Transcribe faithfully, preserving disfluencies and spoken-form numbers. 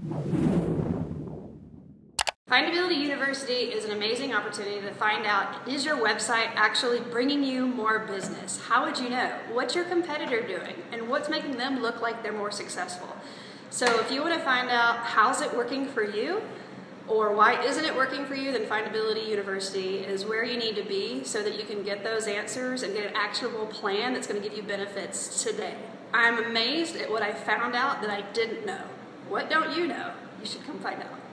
Findability University is an amazing opportunity to find out, is your website actually bringing you more business? How would you know? What's your competitor doing? And what's making them look like they're more successful? So if you want to find out how's it working for you, or why isn't it working for you, then Findability University is where you need to be so that you can get those answers and get an actionable plan that's going to give you benefits today. I'm amazed at what I found out that I didn't know. What don't you know? You should come find out.